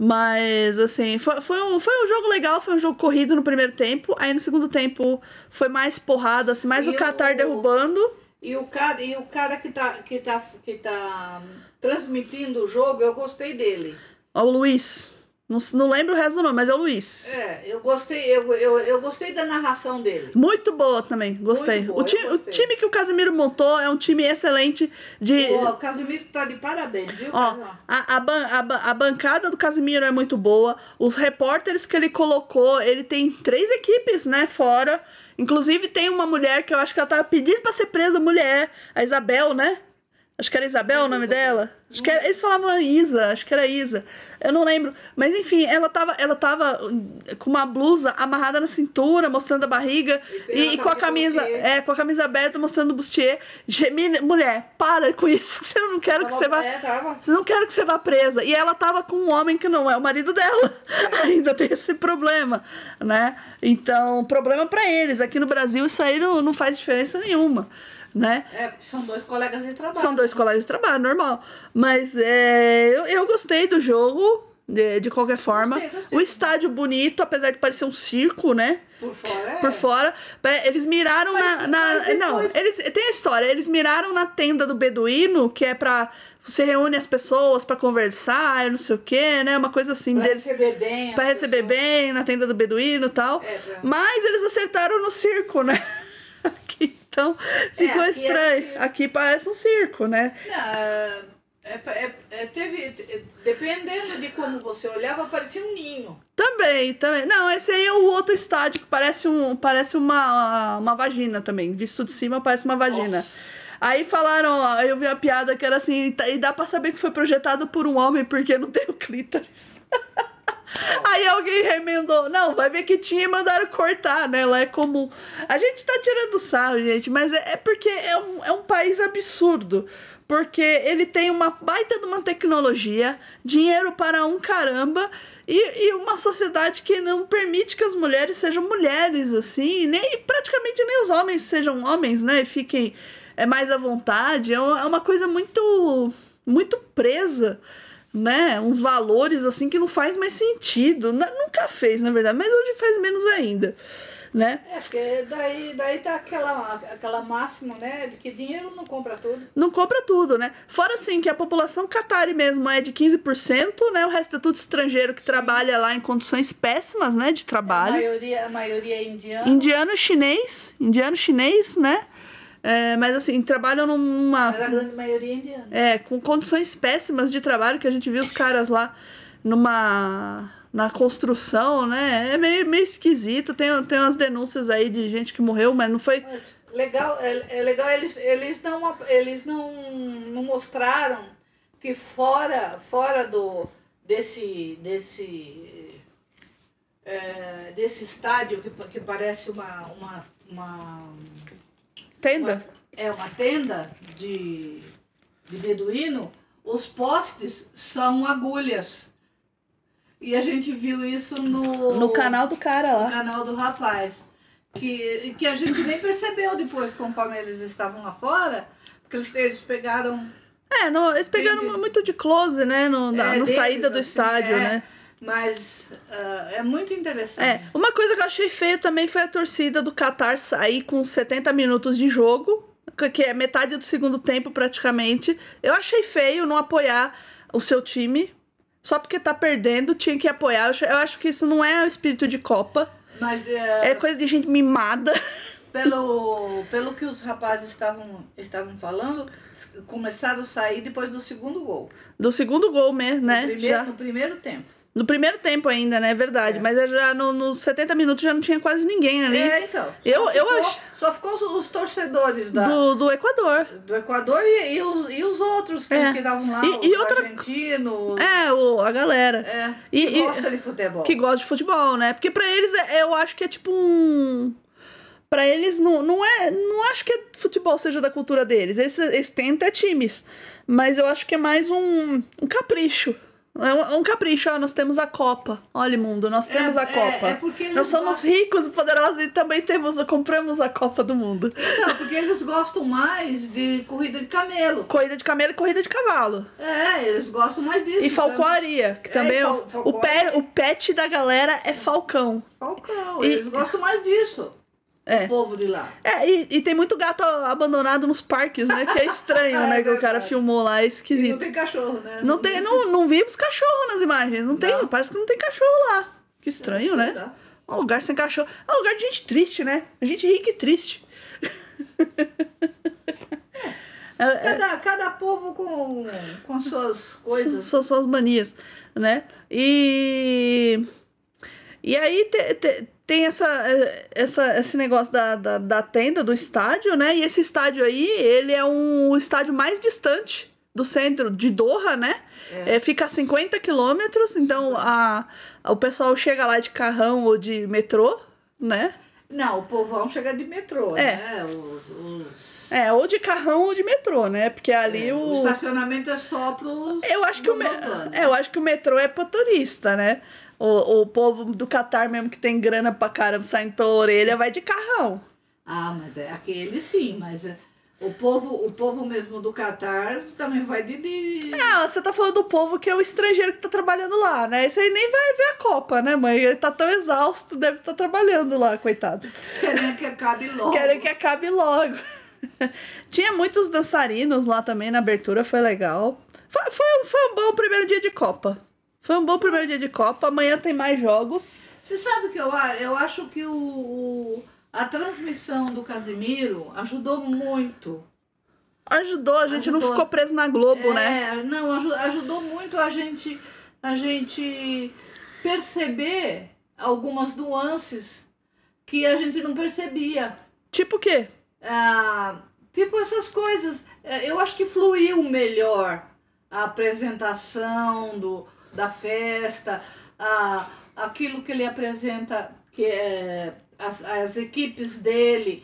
Mas, assim, foi, foi, um, foi um jogo legal, foi um jogo corrido no primeiro tempo, aí no segundo tempo foi mais porrada, assim, mais E o Qatar o- derrubando. E o cara, e o cara que, tá, que, tá, que tá transmitindo o jogo, eu gostei dele. Ó, o Luiz. Não, não lembro o resto do nome, mas é o Luiz. É, eu gostei, eu, eu, eu gostei da narração dele. Muito boa também, gostei. Muito boa, o, ti, eu o gostei. time que o Casemiro montou é um time excelente de. O Casemiro tá de parabéns, viu, Ó, Casal? a, a, ban- a, ban- a bancada do Casemiro é muito boa. Os repórteres que ele colocou, ele tem três equipes, né, fora. Inclusive tem uma mulher que eu acho que ela tava pedindo pra ser presa, mulher. A Isabel, né? Acho que era Isabel o nome dela. Acho que era- eles falavam Isa, acho que era Isa. Eu não lembro. Mas enfim, ela tava, ela tava com uma blusa amarrada na cintura, mostrando a barriga. E E, ela e com a tava de camisa. bustier. É, com a camisa aberta, mostrando o bustier. Ge- meni- Mulher, para com isso. Você não quero que Tava- você vá. É, tava. Vocês não querem que você vá presa. E ela tava com um homem que não é o marido dela. Ainda tem esse problema, né? Então, problema pra eles. Aqui no Brasil isso aí não, não faz diferença nenhuma, né? É, porque são dois colegas de trabalho. São dois colegas de trabalho, normal. Mas é, eu, eu gostei do jogo, de, de qualquer forma. Gostei, gostei. O estádio bonito, apesar de parecer um circo, né? Por fora, é. Por fora. Pare- Eles miraram Mas- na. na- mas depois- Não, eles, tem a história. Eles miraram na tenda do beduíno, que é pra. Você reúne as pessoas pra conversar, e não sei o quê, né? Uma coisa assim Pra deles. receber bem. as Pra receber pessoas. bem na tenda do beduíno e tal. É, pra- Mas eles acertaram no circo, né? Aqui, então ficou aqui é estranho. circo. Aqui parece um circo, né? Não, é, é, é, teve, é, dependendo de como você olhava, parecia um ninho. Também, também. Não, esse aí é o outro estádio que parece, um, parece uma, uma vagina também. Visto de cima parece uma vagina. Nossa. Aí falaram, ó, eu vi uma piada que era assim, e dá pra saber que foi projetado por um homem porque não tem o clítoris. Aí alguém remendou. Não, vai ver que tinha e mandaram cortar, né? Lá é comum. A gente tá tirando sarro, gente, mas é, é porque é um, é um país absurdo. Porque ele tem uma baita de uma tecnologia, dinheiro para um caramba, e, e uma sociedade que não permite que as mulheres sejam mulheres, assim, nem praticamente nem os homens sejam homens, né? E fiquem é, mais à vontade. É uma, é uma coisa muito, muito presa, né? Uns valores assim que não faz mais sentido. N- nunca fez, na verdade, mas hoje faz menos ainda, né? É, porque daí, daí tá aquela, aquela máxima, né? De que dinheiro não compra tudo. Não compra tudo, né? Fora assim que a população catari mesmo é de quinze por cento, né? O resto é tudo estrangeiro que trabalha lá em condições péssimas, né? De A trabalho. maioria, a maioria é indiana. Indiano chinês, indiano chinês, né? É, mas assim, trabalham numa. Mas a grande maioria é indiana. É, com condições péssimas de trabalho, que a gente viu os caras lá numa. Na construção, né? É meio, meio esquisito. Tem, tem umas denúncias aí de gente que morreu, mas não foi. Mas legal, é, é legal, eles, eles, não, eles não, não mostraram que fora, fora do, desse, desse, é, desse estádio que, que parece uma, uma, uma, Tenda? é uma tenda de, de beduíno, os postes são agulhas. E a gente viu isso no, No canal do cara no lá. canal do rapaz. Que, que a gente nem percebeu depois, conforme eles estavam lá fora, porque eles, eles pegaram. É, no, eles pegaram Entendi. muito de close, né? No, na, é, no deles, saída do assim, estádio, é, né? Mas ah, é muito interessante. É, uma coisa que eu achei feia também foi a torcida do Qatar sair com setenta minutos de jogo. que é metade do segundo tempo praticamente. Eu achei feio não apoiar o seu time. Só porque tá perdendo, tinha que apoiar. Eu acho, eu acho que isso não é o espírito de Copa. Mas, é, é coisa de gente mimada. Pelo, pelo que os rapazes estavam, estavam falando, começaram a sair depois do segundo gol. Do segundo gol mesmo, né? No primeiro, já. no primeiro tempo. No primeiro tempo ainda, né? É verdade. É. Mas já no, nos setenta minutos já não tinha quase ninguém ali. É, então. Eu, só, eu ficou, acho... só ficou os, os torcedores da, do, do Equador. Do Equador e, e, os, e os outros que é. estavam lá, e, os e outra... argentinos. É, o, a galera. É, e, que gosta de futebol. Que gosta de futebol, né? Porque pra eles, é, eu acho que é tipo um... Pra eles, não, não é... Não acho que futebol seja da cultura deles. Eles, eles têm até times. Mas eu acho que é mais um, um capricho. É um, um capricho, ó, nós temos a Copa. Olha, mundo, nós temos é, a Copa. É, é porque nós somos gostam... ricos e poderosos e também temos, compramos a Copa do Mundo. Não, porque eles gostam mais de corrida de camelo. Corrida de camelo e corrida de cavalo. É, eles gostam mais disso. E falcoaria, que também é, fal, o, pé, o pet da galera é falcão. Falcão, e, eles gostam mais disso. É. O povo de lá. É, e, e tem muito gato abandonado nos parques, né? Que é estranho, né? É que o cara filmou lá, é esquisito. E não tem cachorro, né? Não, tem, não, não vimos cachorro nas imagens. Não tem, não. Parece que não tem cachorro lá. Que estranho, né? Tá. Um lugar sem cachorro. É um lugar de gente triste, né? Gente rica e triste. É, cada, cada povo com, com suas coisas. Suas, suas manias, né? E... E aí te, te, tem essa, essa, esse negócio da, da, da tenda, do estádio, né? E esse estádio aí, ele é um estádio mais distante do centro de Doha, né? É. É, fica a cinquenta quilômetros, então a, a, o pessoal chega lá de carrão ou de metrô, né? Não, o povão chega de metrô, é. né? Os, os... É, ou de carrão ou de metrô, né? Porque ali é, o... o estacionamento é só pros... Eu acho que o, me... é, eu acho que o metrô é pra turista, né? O, o povo do Catar mesmo, que tem grana pra caramba saindo pela orelha, vai de carrão. Ah, mas é aquele sim, mas é, o, povo, o povo mesmo do Catar também vai de, de... Ah, você tá falando do povo que é o estrangeiro que tá trabalhando lá, né? Esse aí nem vai ver a Copa, né, mãe? Ele tá tão exausto, deve estar tá trabalhando lá, coitado. Querem que acabe logo. Querem que acabe logo. Tinha muitos dançarinos lá também na abertura, foi legal. Foi, foi, foi um bom primeiro dia de Copa. Foi um bom primeiro dia de Copa. Amanhã tem mais jogos. Você sabe que eu, eu acho que o, o, a transmissão do Casimiro ajudou muito. Ajudou, a gente ajudou. Não ficou preso na Globo, é, né? Não, ajudou muito a gente, a gente perceber algumas nuances que a gente não percebia. Tipo o quê? Ah, tipo essas coisas. Eu acho que fluiu melhor a apresentação do... da festa, a, aquilo que ele apresenta, que é as, as equipes dele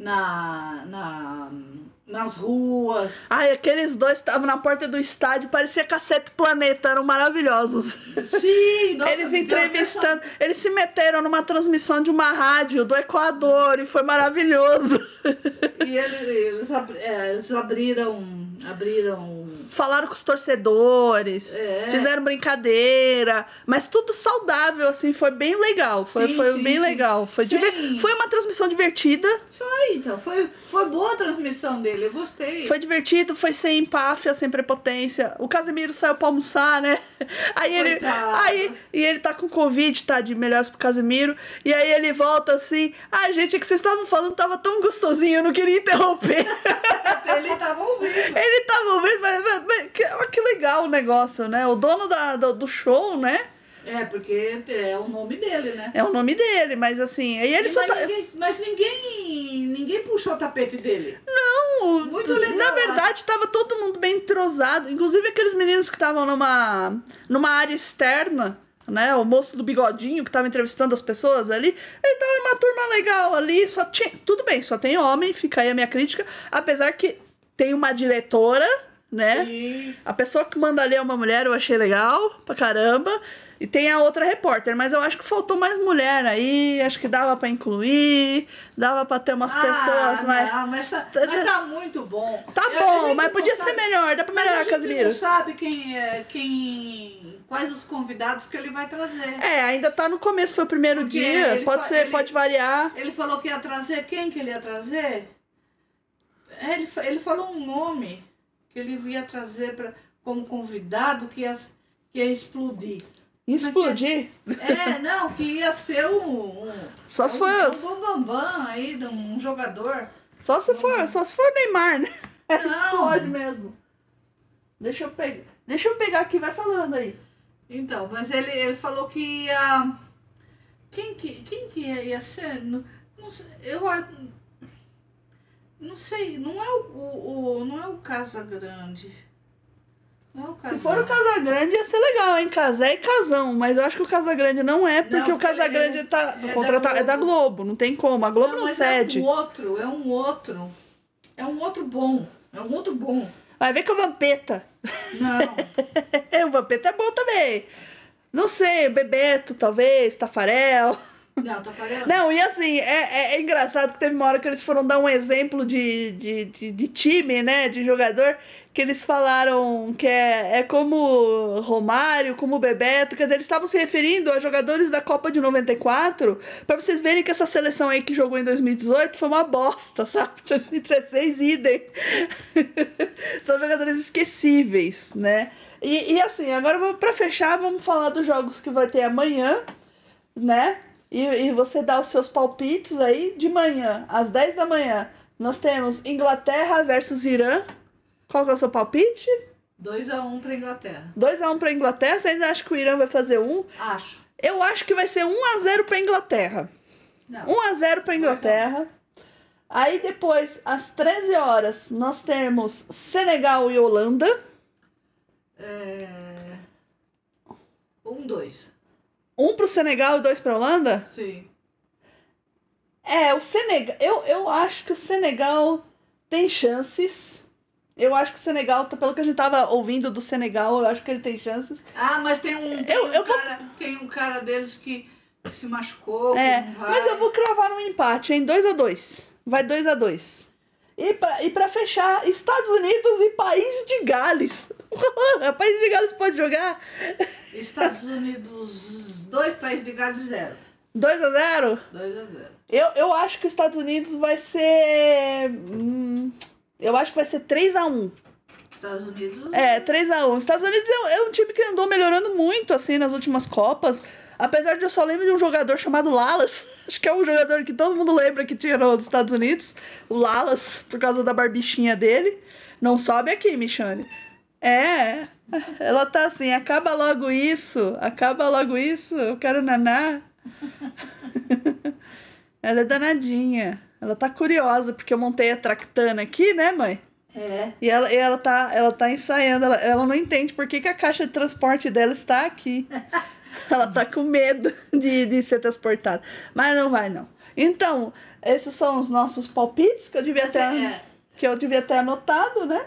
na, na, nas ruas. Ai, aqueles dois estavam na porta do estádio, parecia Cacete Planeta, eram maravilhosos. Sim, nossa, eles entrevistando, essa... eles se meteram numa transmissão de uma rádio do Equador e foi maravilhoso. E ele, eles, eles abriram, abriram... Falaram com os torcedores, é. Fizeram brincadeira, mas tudo saudável, assim, foi bem legal. Foi, sim, foi sim, bem sim. legal. Foi, diver... foi uma transmissão divertida. Foi, então. Foi, foi boa a transmissão dele, eu gostei. Foi divertido, foi sem empáfia, sem prepotência. O Casemiro saiu pra almoçar, né? Aí ele, aí, e ele tá com Covid, tá? De melhores pro Casemiro. E aí ele volta assim, ah, gente, é que vocês estavam falando, tava tão gostosinho, eu não queria interromper. Ele tava ouvindo. Ele tava ouvindo, mas, mas, mas que, ó, que legal o negócio, né? O dono da, do, do show, né? É, porque é o nome dele, né? É o nome dele, mas assim... Aí ele e, só mas, tá... ninguém, mas ninguém, ninguém puxou o tapete dele. Não! Muito legal. Na verdade, tava todo mundo bem entrosado. Inclusive aqueles meninos que estavam numa, numa área externa, né? O moço do bigodinho que tava entrevistando as pessoas ali. Ele tava em uma turma legal ali. Só tinha... Tudo bem, só tem homem, fica aí a minha crítica. Apesar que tem uma diretora, né? Sim. A pessoa que manda ali é uma mulher, eu achei legal pra caramba. E tem a outra repórter, mas eu acho que faltou mais mulher aí, acho que dava pra incluir, dava pra ter umas ah, pessoas mais... Não, mas, tá, mas tá muito bom. Tá eu, bom, mas podia ser melhor, dá pra melhorar, Casimiro. A gente não sabe quem, é, quem, quais os convidados que ele vai trazer. É, ainda tá no começo, foi o primeiro Porque dia, pode ser, ele, pode variar. Ele falou que ia trazer, quem que ele ia trazer? É, ele, fa- ele falou um nome que ele ia trazer pra, como convidado que ia, que ia explodir. Explodir? É, não, que ia ser um. um Só se um, for. um bambambam aí, de um jogador. Só se for, só se for Neymar, né? Não. Explode mesmo. Deixa eu pegar. Deixa eu pegar aqui, vai falando aí. Então, mas ele, ele falou que ia. Quem que, quem que ia, ia ser? Não, não sei, eu a- não sei, não é o, o, o- não é o Casagrande. Não é o Se for o Casagrande. Casagrande ia ser legal, hein? Casé e Casão. Mas eu acho que o Casagrande não é, porque Não, o Casagrande ele- tá é da contratado. É da Globo. Globo, não tem como. A Globo não, mas cede. é um outro, é um outro. É um outro bom. É um outro bom. Vai ver com a Vampeta. Não. O Vampeta é bom também. Não sei, Bebeto, talvez, Tafarel. Não, tá falando? Não, e assim, é, é, é engraçado que teve uma hora que eles foram dar um exemplo de, de, de, de time, né, de jogador, que eles falaram que é, é como Romário, como Bebeto, quer dizer, eles estavam se referindo a jogadores da Copa de noventa e quatro, pra vocês verem que essa seleção aí que jogou em dois mil e dezoito foi uma bosta, sabe? dois mil e dezesseis, idem. São jogadores esquecíveis, né? E, e assim, agora vamos, pra fechar, vamos falar dos jogos que vai ter amanhã, né? E, e você dá os seus palpites aí de manhã, às dez da manhã. Nós temos Inglaterra versus Irã. Qual que é o seu palpite? dois a um pra Inglaterra. dois a um pra Inglaterra. Você ainda acha que o Irã vai fazer um? Acho. Eu acho que vai ser um a zero pra Inglaterra. Não. um a zero pra Inglaterra. Aí depois, às treze horas, nós temos Senegal e Holanda. É... Um, dois. um pro Senegal e dois pra Holanda? Sim. É, o Senegal. Eu, eu acho que o Senegal tem chances. Eu acho que o Senegal, pelo que a gente tava ouvindo do Senegal, eu acho que ele tem chances. Ah, mas tem um, tem Eu- um, eu vou- cara, tem um cara deles que se machucou, que É, não vai. mas eu vou cravar num empate, em dois a dois. Vai dois a dois. E pra, e pra fechar, Estados Unidos e País de Gales. País de Gales pode jogar? Estados Unidos, dois países de Gales, zero. dois a zero? dois a zero. Eu, eu acho que os Estados Unidos vai ser... hum, eu acho que vai ser três a um. Estados Unidos. É, três a um. Estados Unidos é, é um time que andou melhorando muito, assim, nas últimas Copas. Apesar de eu só lembro de um jogador chamado Lalas. Acho que é um jogador que todo mundo lembra que tinha nos Estados Unidos. O Lalas, por causa da barbichinha dele. Não sobe aqui, Michane. É, ela tá assim, acaba logo isso, acaba logo isso, eu quero naná. Ela é danadinha. Ela tá curiosa, porque eu montei a tractana aqui, né, mãe? É. E ela, e ela, tá, ela tá ensaiando, ela, ela não entende por que, que a caixa de transporte dela está aqui. Ela tá com medo de, de ser transportada. Mas não vai, não. Então, esses são os nossos palpites que eu devia ter, É. que eu devia ter anotado, né?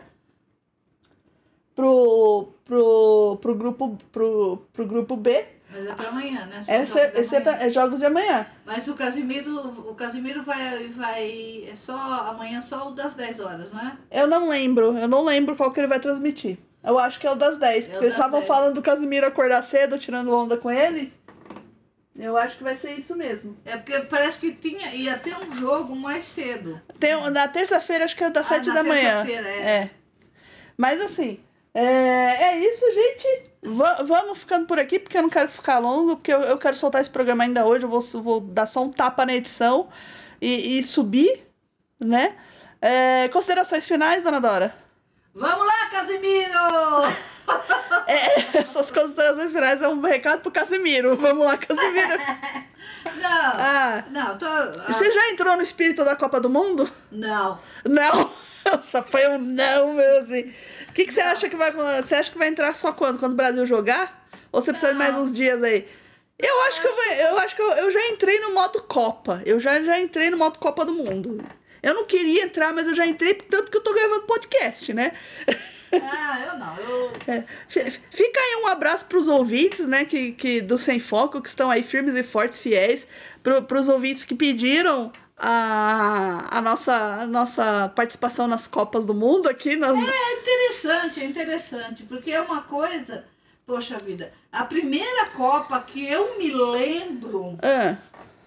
Pro, pro, pro, grupo, pro, pro grupo B. Mas é pra amanhã, né? Só Esse, jogo da esse é, manhã. pra- é jogos de amanhã. Mas o Casimiro, o Casimiro vai, vai. É só amanhã, só o das dez horas, não é? Eu não lembro, eu não lembro qual que ele vai transmitir. Eu acho que é o das dez, É o porque eles das estavam dez. falando do Casimiro acordar cedo, tirando onda com ele. Eu acho que vai ser isso mesmo. É porque parece que tinha, ia ter um jogo mais cedo. Tem, um- na terça-feira, acho que é das Ah, sete na da manhã. terça-feira, é. É. Mas assim, é, é isso, gente. Va- vamos ficando por aqui, porque eu não quero ficar longo, porque eu, eu quero soltar esse programa ainda hoje. Eu vou, vou dar só um tapa na edição e, e subir, né? É, considerações finais, dona Dora? Vamos lá, Casimiro! É, essas considerações finais é um recado pro Casimiro. Vamos lá, Casimiro. Não, Ah, não, tô. ah, você já entrou no espírito da Copa do Mundo? Não. Não. Nossa, foi um não, meu assim. O que, que você acha que vai acontecer? Você acha que vai entrar só quando? Quando o Brasil jogar? Ou você precisa de mais Não. uns dias aí? Eu acho que eu, vou- eu acho que eu, eu já entrei no modo Copa. Eu já, já entrei no modo Copa do Mundo. Eu não queria entrar, mas eu já entrei, tanto que eu tô gravando podcast, né? Ah, eu não. Eu. É, fi- fica aí um abraço pros ouvintes, né, que, que, do Sem Foco, que estão aí firmes e fortes, fiéis, pro, pros ouvintes que pediram a, a, nossa, a nossa participação nas Copas do Mundo aqui. No... É interessante, é interessante, porque é uma coisa. Poxa vida, a primeira Copa que eu me lembro Ah,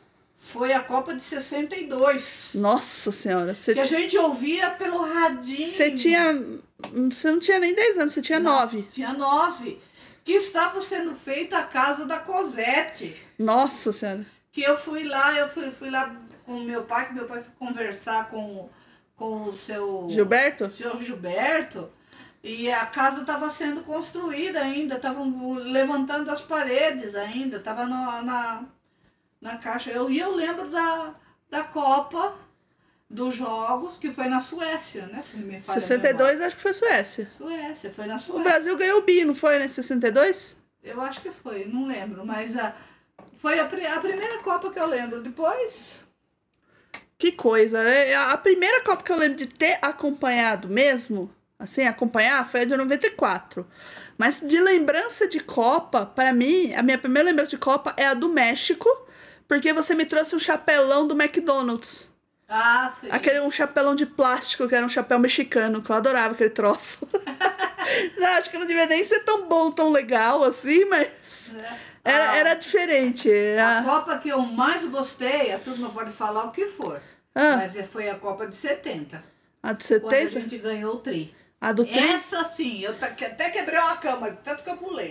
foi a Copa de sessenta e dois. Nossa Senhora. Você Que a gente ouvia pelo radinho. Você tinha... Você não tinha nem dez anos, você tinha Não, nove. Tinha nove. Que estava sendo feita a casa da Cosette. Nossa Senhora. Que eu fui lá, eu fui, fui lá com meu pai, que meu pai foi conversar com, com o seu... Gilberto? O seu Gilberto. E a casa estava sendo construída ainda, estavam levantando as paredes ainda, estava na, na, na caixa. Eu, e eu lembro da, da Copa dos Jogos, que foi na Suécia, né? Se não me falha a sessenta e dois memória. acho que foi Suécia. Suécia, foi na Suécia. O Brasil ganhou o bi, não foi, né? sessenta e dois? Eu acho que foi, não lembro, mas a, foi a, pri- a primeira Copa que eu lembro. Depois, Que coisa, né? A primeira Copa que eu lembro de ter acompanhado mesmo, assim, acompanhar, foi a de noventa e quatro. Mas de lembrança de Copa, pra mim, a minha primeira lembrança de Copa é a do México, porque você me trouxe um chapelão do McDonald's. ah, sim. Aquele um chapelão de plástico, que era um chapéu mexicano, que eu adorava aquele troço. Não, acho que não devia nem ser tão bom, tão legal assim, mas É. era, Ah, era diferente. A A- Copa que eu mais gostei, a turma pode falar o que for, Ah. mas é- foi a Copa de setenta, A de quando a setenta? gente ganhou o tri. A do tri? Essa sim, eu ta- que até quebrei uma cama, tanto que eu pulei.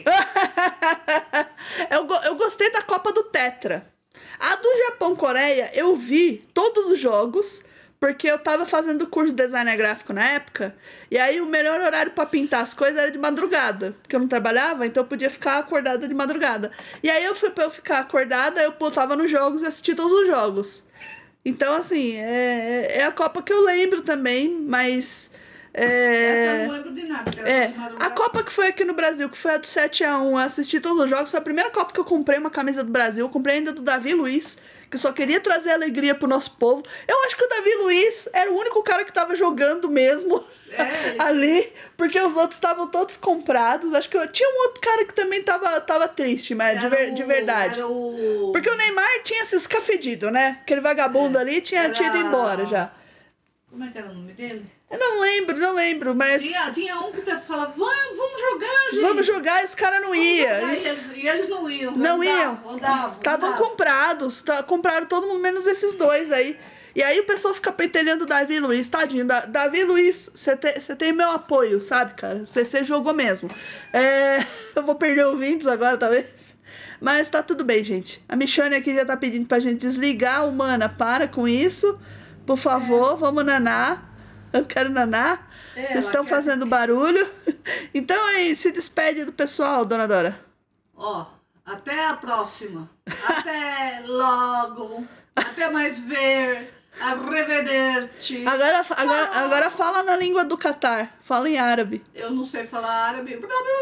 eu, go- eu gostei da Copa do Tetra. A do Japão-Coreia, eu vi todos os jogos, porque eu tava fazendo curso de design gráfico na época, e aí o melhor horário pra pintar as coisas era de madrugada, porque eu não trabalhava, então eu podia ficar acordada de madrugada. E aí eu fui pra eu ficar acordada, eu botava nos jogos e assistia todos os jogos. Então, assim, é, é a Copa que eu lembro também, mas... é, Essa eu não lembro de nada. porque era É, de a madrugada. Copa que foi aqui no Brasil, que foi a do sete a um, eu assisti todos os jogos, foi a primeira Copa que eu comprei uma camisa do Brasil, eu comprei ainda do Davi Luiz, que só queria trazer alegria pro nosso povo. Eu acho que o Davi Luiz era o único cara que tava jogando mesmo É. ali, porque os outros estavam todos comprados. Acho que eu, tinha um outro cara que também tava, tava triste, mas de, Era ver- de o- verdade. Era o... Porque o Neymar tinha se escafedido, né? Aquele vagabundo É, ali tinha era- tido embora já. Como é que era o nome dele? Eu não lembro, não lembro, mas Tinha, tinha um que te- falava, vamos, vamos jogar, gente. vamos jogar e os caras não Vamos iam. jogar. Eles- E eles, e eles não iam. Não andavam, iam. Andavam, Estavam andavam. comprados, tá, compraram todo mundo, menos esses dois aí. E aí o pessoal fica pentelhando o Davi Luiz, tadinho. Da, Davi Luiz, você te, você tem meu apoio, sabe, cara? Você você jogou mesmo. É, eu vou perder ouvintes agora, talvez. Mas tá tudo bem, gente. A Michone aqui já tá pedindo pra gente desligar. Humana, para com isso. Por favor, vamos nanar. Eu quero nanar. É, Vocês ela estão quer- fazendo barulho. Então aí, se despede do pessoal, dona Dora. Ó, até a próxima. Até logo. Até mais ver. Arrivederci. Agora, agora, agora fala na língua do Catar. Fala em árabe. Eu não sei falar árabe.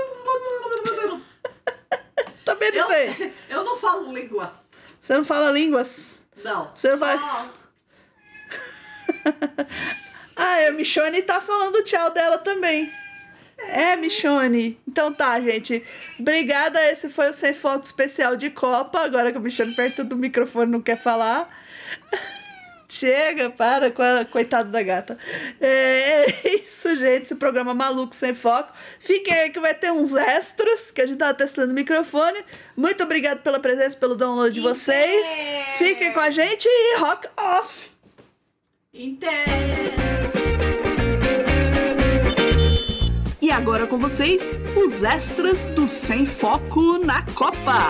Também não Eu, sei. eu não falo língua. Você não fala línguas? Não. Você Só- vai- Ah, a Michone tá falando tchau dela também. É, Michone. Então tá, gente. Obrigada. Esse foi o Sem Foco especial de Copa. Agora que a Michone perto do microfone não quer falar. Chega, para, com a- coitado da gata. É, é isso, gente. Esse programa maluco sem foco. Fiquem aí que vai ter uns extras que a gente tava testando o microfone. Muito obrigado pela presença, pelo download de vocês. Fiquem com a gente e rock off! Inteiro. E agora com vocês, os extras do Sem Foco na Copa.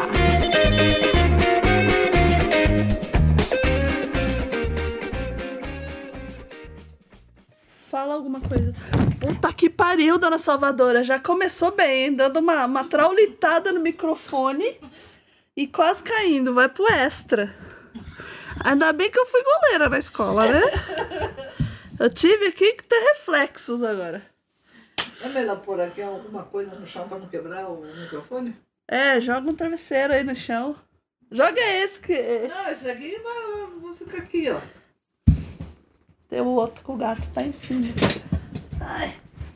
Fala alguma coisa. Puta que pariu, dona Salvadora. Já começou bem, hein? Dando uma, uma traulitada no microfone e quase caindo. Vai pro extra. Ainda bem que eu fui goleira na escola, né? Eu tive aqui que ter reflexos agora. É melhor pôr aqui alguma coisa no chão para não quebrar o microfone? É, joga um travesseiro aí no chão. Joga esse que... Não, esse aqui vai, vai ficar aqui, ó. Tem o outro que o gato tá em cima. Ai.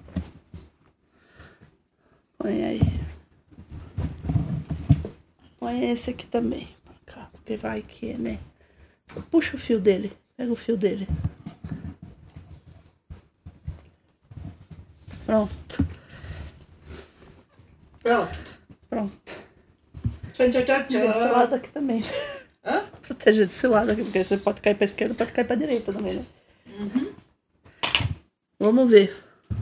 Põe aí. Põe esse aqui também. Pra cá, porque vai que, né? Puxa o fio dele. Pega o fio dele. Pronto. Pronto. Pronto. Tchau, tchau, tchau, Desse tchau. lado aqui também. Hã? Proteger desse lado aqui, porque você pode cair pra esquerda, pode cair pra direita também, né? Uhum. Vamos ver.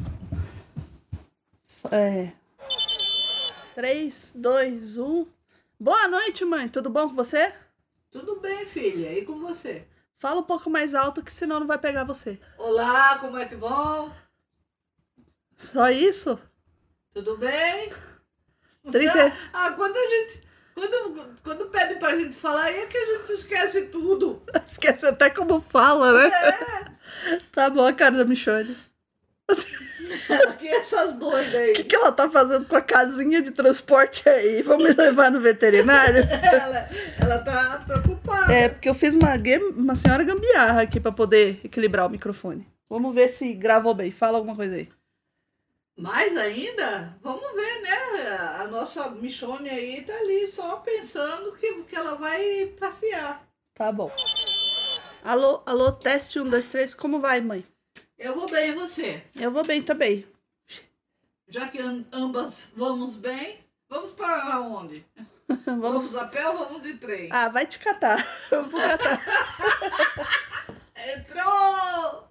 É. três, dois, um. Boa noite, mãe. Tudo bom com você? Tudo bem, filha. E com você? Fala um pouco mais alto, que senão não vai pegar você. Olá, como é que vão? Só isso? Tudo bem? trinta... Ah, quando a gente... Quando, quando pede pra gente falar, aí é que a gente esquece tudo. Esquece até como fala, né? É. Tá bom, a cara da Michone. Aqui essas doidas aí. O que, que ela tá fazendo com a casinha de transporte aí? Vamos me levar no veterinário? Ela, ela tá preocupada. É, porque eu fiz uma, gam- uma senhora gambiarra aqui pra poder equilibrar o microfone. Vamos ver se gravou bem. Fala alguma coisa aí. Mais ainda? Vamos ver, né? A nossa Michone aí tá ali só pensando que, que ela vai passear. Tá bom. Alô, alô, teste um, dois, três. Como vai, mãe? Eu vou bem, e você? Eu vou bem também. Já que am- ambas vamos bem, vamos para onde? Vamos, Vamos. a pé ou vamos de trem? Ah, vai te catar. Eu vou catar. Entrou!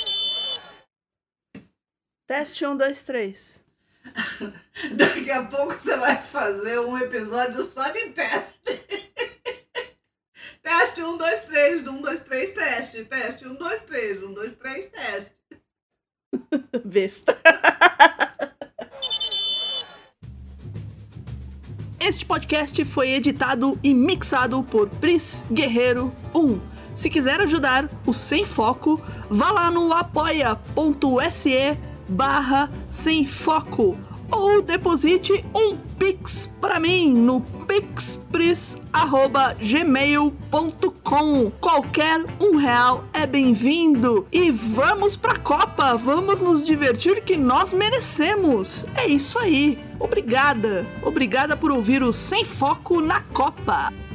Teste um, dois, três. Daqui a pouco você vai fazer um episódio só de teste. Teste um, dois, três, um, dois, três, teste. Teste um, dois, três, um, dois, três, teste. Besta. Este podcast foi editado e mixado por Pris Guerreiro um. Se quiser ajudar o Sem Foco, vá lá no apoia.se barra Sem Foco ou deposite um pix para mim no pixpris arroba gmail ponto com. Qualquer um real é bem-vindo. E vamos pra Copa, vamos nos divertir que nós merecemos. É isso aí. Obrigada. Obrigada por ouvir o Sem Foco na Copa.